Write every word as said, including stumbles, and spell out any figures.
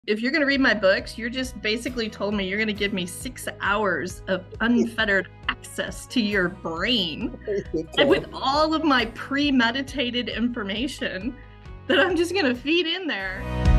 If you're going to read my books, you're just basically told me you're going to give me six hours of unfettered access to your brain. And with all of my premeditated information that I'm just going to feed in there.